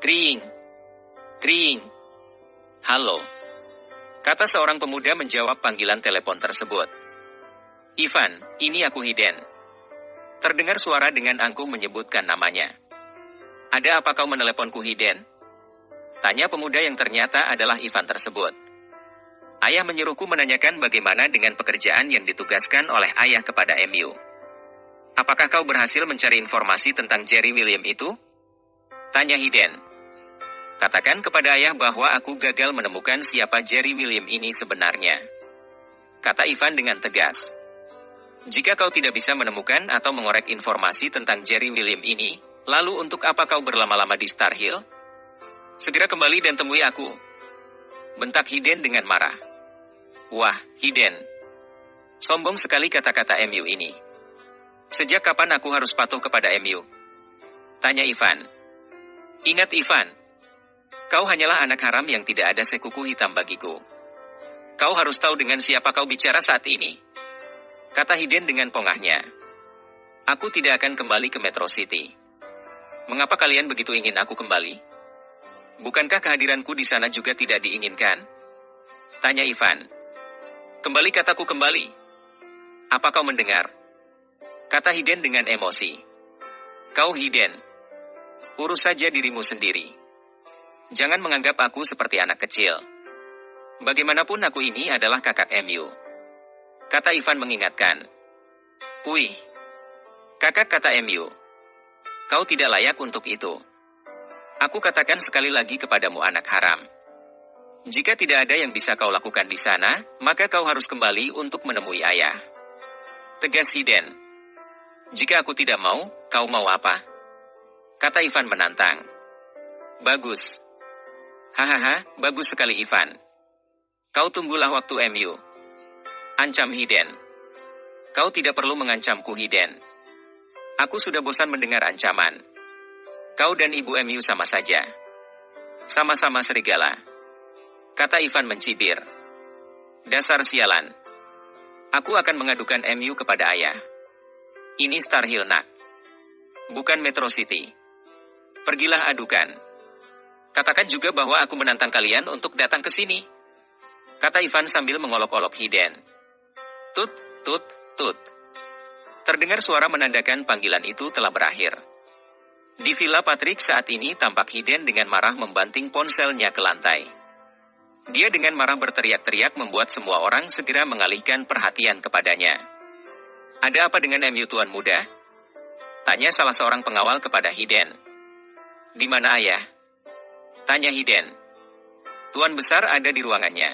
Kring, kring. Halo, kata seorang pemuda menjawab panggilan telepon tersebut. Ivan, ini aku Hiden. Terdengar suara dengan angkuh menyebutkan namanya. Ada apa kau meneleponku Hiden? Tanya pemuda yang ternyata adalah Ivan tersebut. Ayah menyuruhku menanyakan bagaimana dengan pekerjaan yang ditugaskan oleh ayah kepada MU. Apakah kau berhasil mencari informasi tentang Jerry William itu? Tanya Hiden. Katakan kepada ayah bahwa aku gagal menemukan siapa Jerry William ini sebenarnya. Kata Ivan dengan tegas. Jika kau tidak bisa menemukan atau mengorek informasi tentang Jerry William ini, lalu untuk apa kau berlama-lama di Star Hill? Segera kembali dan temui aku. Bentak Hiden dengan marah. Wah, Hiden. Sombong sekali kata-kata MU ini. Sejak kapan aku harus patuh kepada MU? Tanya Ivan. Ingat Ivan. Kau hanyalah anak haram yang tidak ada sekuku hitam bagiku. Kau harus tahu dengan siapa kau bicara saat ini. Kata Hiden dengan pongahnya. Aku tidak akan kembali ke Metro City. Mengapa kalian begitu ingin aku kembali? Bukankah kehadiranku di sana juga tidak diinginkan? Tanya Ivan. Kembali kataku kembali. Apa kau mendengar? Kata Hiden dengan emosi. Kau Hiden. Urus saja dirimu sendiri. Jangan menganggap aku seperti anak kecil. Bagaimanapun aku ini adalah kakak MU. Kata Ivan mengingatkan. Wih. Kakak kata MU. Kau tidak layak untuk itu. Aku katakan sekali lagi kepadamu anak haram. Jika tidak ada yang bisa kau lakukan di sana, maka kau harus kembali untuk menemui ayah. Tegas Hiden. Jika aku tidak mau, kau mau apa? Kata Ivan menantang. Bagus. Hahaha, bagus sekali Ivan. Kau tunggulah waktu MU. Ancam Hiden. Kau tidak perlu mengancamku Hiden. Aku sudah bosan mendengar ancaman. Kau dan ibu MU sama saja. Sama-sama serigala. Kata Ivan mencibir. Dasar sialan. Aku akan mengadukan MU kepada ayah. Ini Star Hill nak. Bukan Metro City. Pergilah adukan. Katakan juga bahwa aku menantang kalian untuk datang ke sini. Kata Ivan sambil mengolok-olok Hiden. Tut, tut, tut. Terdengar suara menandakan panggilan itu telah berakhir. Di Villa Patrick saat ini tampak Hiden dengan marah membanting ponselnya ke lantai. Dia dengan marah berteriak-teriak membuat semua orang segera mengalihkan perhatian kepadanya. Ada apa dengan MU Tuan Muda? Tanya salah seorang pengawal kepada Hiden. Di mana ayah? Tanya Hiden. Tuan Besar ada di ruangannya.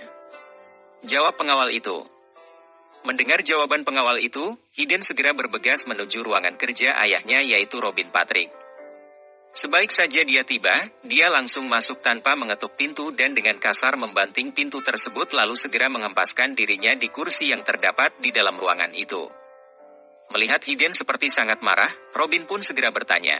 Jawab pengawal itu. Mendengar jawaban pengawal itu, Hiden segera bergegas menuju ruangan kerja ayahnya yaitu Robin Patrick. Sebaik saja dia tiba, dia langsung masuk tanpa mengetuk pintu dan dengan kasar membanting pintu tersebut lalu segera menghempaskan dirinya di kursi yang terdapat di dalam ruangan itu. Melihat Hiden seperti sangat marah, Robin pun segera bertanya.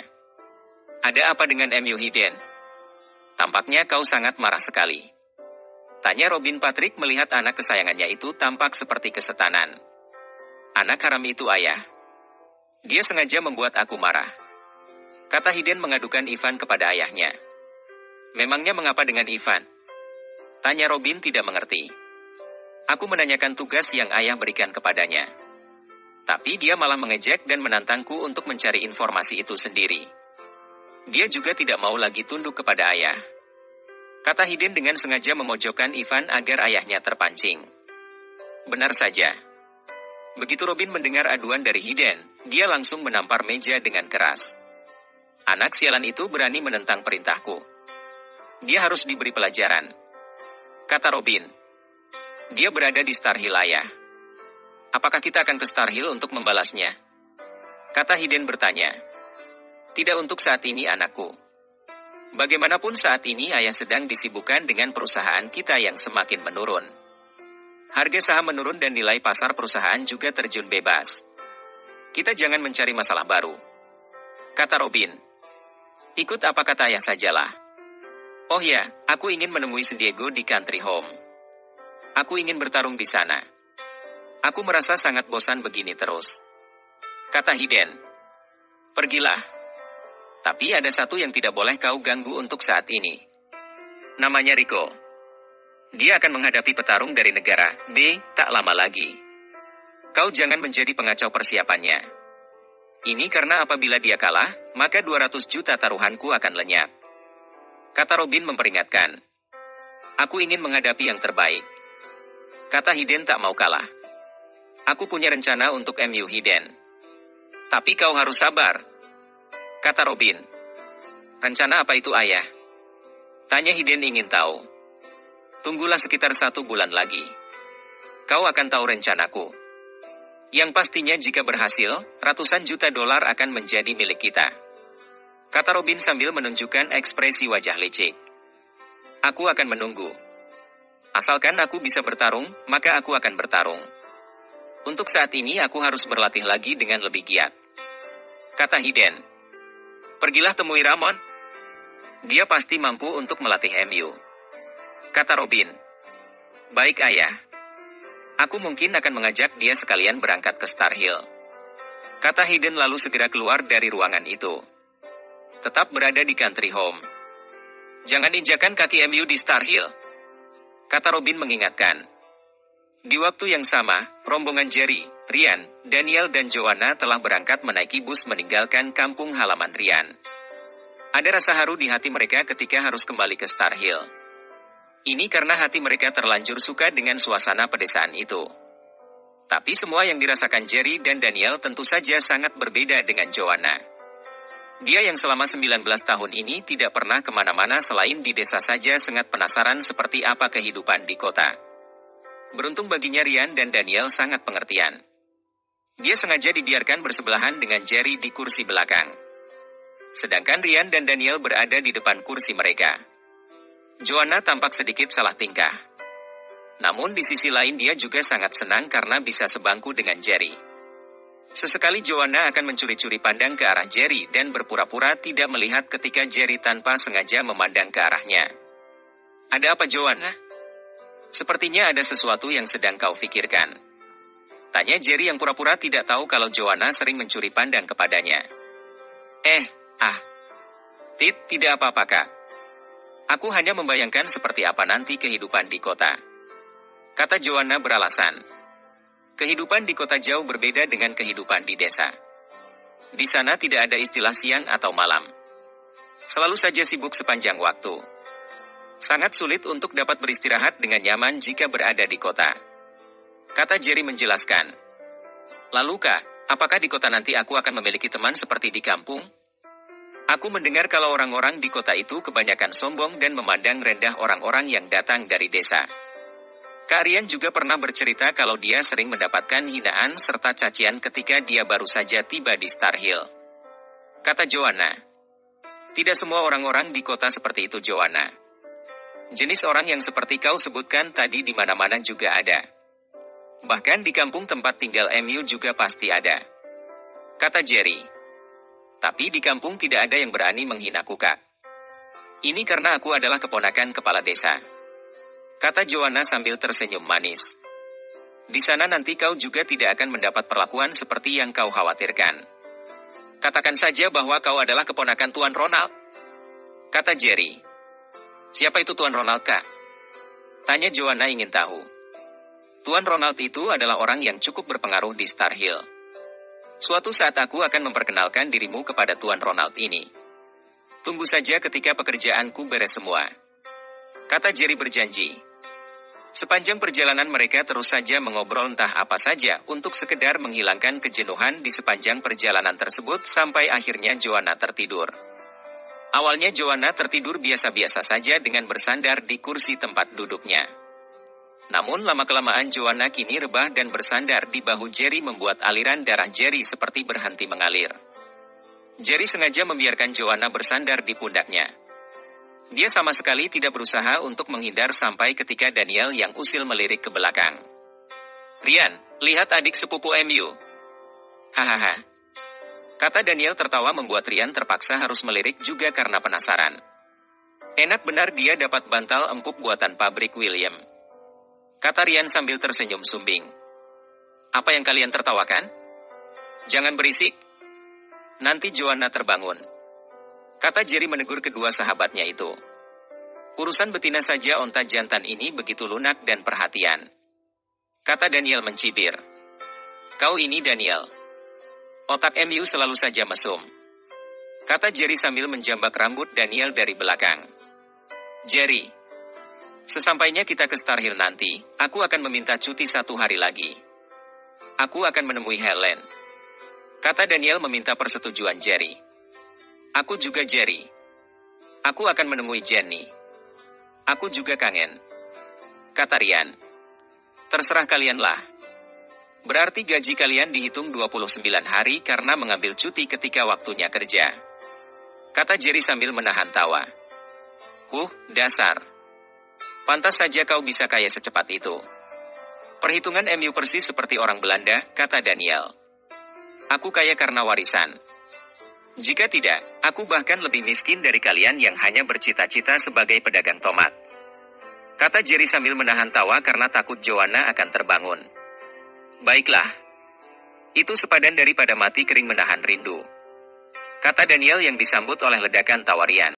Ada apa dengan MU Hiden? Tampaknya kau sangat marah sekali. Tanya Robin Patrick melihat anak kesayangannya itu tampak seperti kesetanan. Anak haram itu ayah. Dia sengaja membuat aku marah. Kata Hiden mengadukan Ivan kepada ayahnya. Memangnya mengapa dengan Ivan? Tanya Robin tidak mengerti. Aku menanyakan tugas yang ayah berikan kepadanya. Tapi dia malah mengejek dan menantangku untuk mencari informasi itu sendiri. Dia juga tidak mau lagi tunduk kepada ayah. Kata Hiden dengan sengaja memojokkan Ivan agar ayahnya terpancing. Benar saja. Begitu Robin mendengar aduan dari Hiden, dia langsung menampar meja dengan keras. Anak sialan itu berani menentang perintahku. Dia harus diberi pelajaran. Kata Robin. Dia berada di Star Hill ayah. Apakah kita akan ke Star Hill untuk membalasnya? Kata Hiden bertanya. Tidak untuk saat ini anakku. Bagaimanapun saat ini ayah sedang disibukkan dengan perusahaan kita yang semakin menurun. Harga saham menurun dan nilai pasar perusahaan juga terjun bebas. Kita jangan mencari masalah baru. Kata Robin. Ikut apa kata ayah sajalah. Oh ya, aku ingin menemui San Diego di country home. Aku ingin bertarung di sana. Aku merasa sangat bosan begini terus. Kata Hiden. Pergilah. Tapi ada satu yang tidak boleh kau ganggu untuk saat ini. Namanya Rico. Dia akan menghadapi petarung dari negara B tak lama lagi. Kau jangan menjadi pengacau persiapannya. Ini karena apabila dia kalah, maka 200 juta taruhanku akan lenyap. Kata Robin memperingatkan. Aku ingin menghadapi yang terbaik. Kata Hiden tak mau kalah. Aku punya rencana untuk MU Hiden. Tapi kau harus sabar. Kata Robin. Rencana apa itu ayah? Tanya Hiden ingin tahu. Tunggulah sekitar 1 bulan lagi. Kau akan tahu rencanaku. Yang pastinya jika berhasil, ratusan juta dolar akan menjadi milik kita. Kata Robin sambil menunjukkan ekspresi wajah licik. Aku akan menunggu. Asalkan aku bisa bertarung, maka aku akan bertarung. Untuk saat ini aku harus berlatih lagi dengan lebih giat. Kata Hiden. Pergilah temui Ramon. Dia pasti mampu untuk melatih MU. Kata Robin. Baik ayah. Aku mungkin akan mengajak dia sekalian berangkat ke Star Hill. Kata Hiden lalu segera keluar dari ruangan itu. Tetap berada di country home. Jangan injakan kaki MU di Star Hill. Kata Robin mengingatkan. Di waktu yang sama, rombongan Jerry, Ryan, Daniel dan Joanna telah berangkat menaiki bus meninggalkan kampung halaman Ryan. Ada rasa haru di hati mereka ketika harus kembali ke Star Hill. Ini karena hati mereka terlanjur suka dengan suasana pedesaan itu. Tapi semua yang dirasakan Jerry dan Daniel tentu saja sangat berbeda dengan Joanna. Dia yang selama 19 tahun ini tidak pernah kemana-mana selain di desa saja sangat penasaran seperti apa kehidupan di kota. Beruntung baginya Ryan dan Daniel sangat pengertian. Dia sengaja dibiarkan bersebelahan dengan Jerry di kursi belakang. Sedangkan Ryan dan Daniel berada di depan kursi mereka. Joanna tampak sedikit salah tingkah. Namun di sisi lain dia juga sangat senang karena bisa sebangku dengan Jerry. Sesekali Joanna akan mencuri-curi pandang ke arah Jerry dan berpura-pura tidak melihat ketika Jerry tanpa sengaja memandang ke arahnya. Ada apa Joanna? Sepertinya ada sesuatu yang sedang kau pikirkan. Tanya Jerry yang pura-pura tidak tahu kalau Joanna sering mencuri pandang kepadanya. Tidak apa-apa kak. Aku hanya membayangkan seperti apa nanti kehidupan di kota. Kata Joanna beralasan. Kehidupan di kota jauh berbeda dengan kehidupan di desa. Di sana tidak ada istilah siang atau malam. Selalu saja sibuk sepanjang waktu. Sangat sulit untuk dapat beristirahat dengan nyaman jika berada di kota. Kata Jerry menjelaskan. Lalu kak, apakah di kota nanti aku akan memiliki teman seperti di kampung? Aku mendengar kalau orang-orang di kota itu kebanyakan sombong dan memandang rendah orang-orang yang datang dari desa. Kak Ryan juga pernah bercerita kalau dia sering mendapatkan hinaan serta cacian ketika dia baru saja tiba di Star Hill. Kata Joanna. Tidak semua orang-orang di kota seperti itu Joanna. Jenis orang yang seperti kau sebutkan tadi di mana-mana juga ada. Bahkan di kampung tempat tinggal MU juga pasti ada. Kata Jerry. Tapi di kampung tidak ada yang berani menghinaku kak. Ini karena aku adalah keponakan kepala desa. Kata Joanna sambil tersenyum manis. Di sana nanti kau juga tidak akan mendapat perlakuan seperti yang kau khawatirkan. Katakan saja bahwa kau adalah keponakan Tuan Ronald. Kata Jerry. Siapa itu Tuan Ronald kak? Tanya Joanna ingin tahu. Tuan Ronald itu adalah orang yang cukup berpengaruh di Star Hill. Suatu saat aku akan memperkenalkan dirimu kepada Tuan Ronald ini. Tunggu saja ketika pekerjaanku beres semua. Kata Jerry berjanji. Sepanjang perjalanan mereka terus saja mengobrol entah apa saja untuk sekedar menghilangkan kejenuhan di sepanjang perjalanan tersebut sampai akhirnya Joanna tertidur. Awalnya Joanna tertidur biasa-biasa saja dengan bersandar di kursi tempat duduknya. Namun lama-kelamaan Joanna kini rebah dan bersandar di bahu Jerry membuat aliran darah Jerry seperti berhenti mengalir. Jerry sengaja membiarkan Joanna bersandar di pundaknya. Dia sama sekali tidak berusaha untuk menghindar sampai ketika Daniel yang usil melirik ke belakang. Ryan, lihat adik sepupu MU. Hahaha. Kata Daniel tertawa membuat Ryan terpaksa harus melirik juga karena penasaran. Enak benar dia dapat bantal empuk buatan pabrik William. Kata Ryan sambil tersenyum sumbing. Apa yang kalian tertawakan? Jangan berisik. Nanti Joanna terbangun. Kata Jerry menegur kedua sahabatnya itu. Urusan betina saja onta jantan ini begitu lunak dan perhatian. Kata Daniel mencibir. Kau ini Daniel. Otak MU selalu saja mesum. Kata Jerry sambil menjambak rambut Daniel dari belakang. Jerry, sesampainya kita ke Star Hill nanti, aku akan meminta cuti 1 hari lagi. Aku akan menemui Helen. Kata Daniel meminta persetujuan Jerry. Aku juga Jerry. Aku akan menemui Jenny. Aku juga kangen. Kata Ryan. Terserah kalianlah. Berarti gaji kalian dihitung 29 hari karena mengambil cuti ketika waktunya kerja. Kata Jerry sambil menahan tawa. Dasar. Pantas saja kau bisa kaya secepat itu. Perhitungan MU persis seperti orang Belanda, kata Daniel. Aku kaya karena warisan. Jika tidak, aku bahkan lebih miskin dari kalian yang hanya bercita-cita sebagai pedagang tomat. Kata Jerry sambil menahan tawa karena takut Joanna akan terbangun. Baiklah. Itu sepadan daripada mati kering menahan rindu. Kata Daniel yang disambut oleh ledakan tawa Ryan.